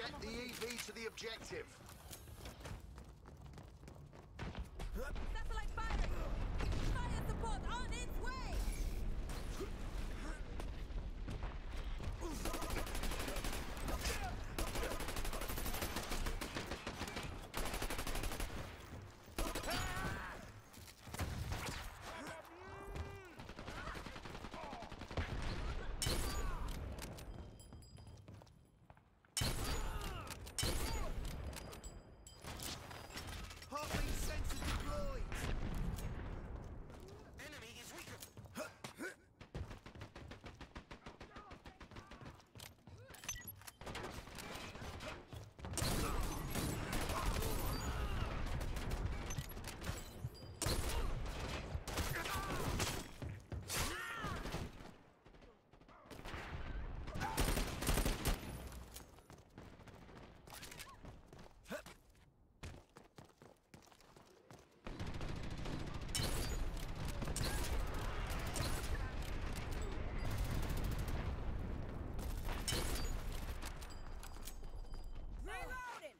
Get the EV to the objective. Satellite firing! Fire support on its way! Heartbeat sensor deployed! Enemy is weakened. Reloading!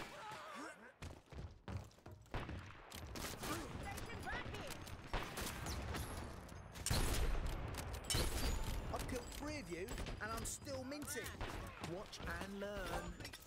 Station right here! I've killed 3 of you, and I'm still minty. Watch and learn.